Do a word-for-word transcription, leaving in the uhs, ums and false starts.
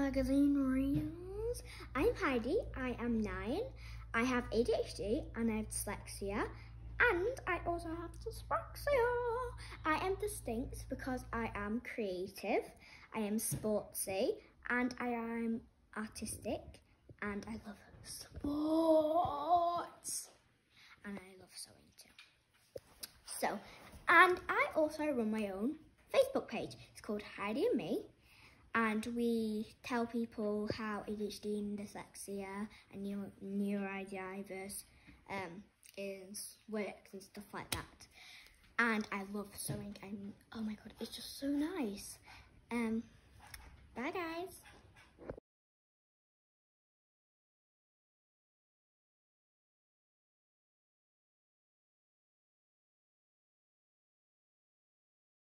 Magazine reels. I'm Heidi, I am nine, I have A D H D and I have dyslexia, and I also have dyspraxia. I am distinct because I am creative, I am sportsy, and I am artistic, and I love sports, and I love sewing too. So, and I also run my own Facebook page. It's called Heidi and Me, and we tell people how A D H D and dyslexia and neuro neurodiverse um, is works and stuff like that. And I love sewing, and oh my god, it's just so nice.